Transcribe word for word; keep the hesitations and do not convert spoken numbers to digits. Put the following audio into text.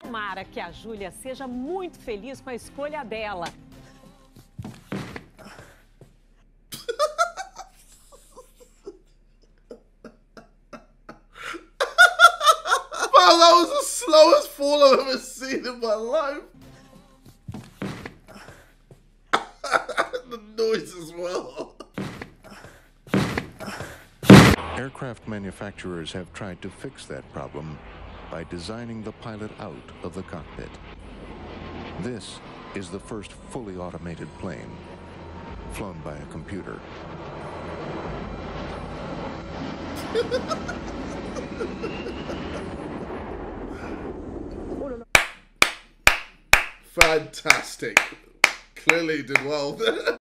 Tomara que a Júlia seja muito feliz com a escolha dela. Wow, that was the slowest fall I've ever seen in my life. The noise as well. Aircraft manufacturers have tried to fix that problem by designing the pilot out of the cockpit. This is the first fully automated plane, flown by a computer. Fantastic. Clearly did well there.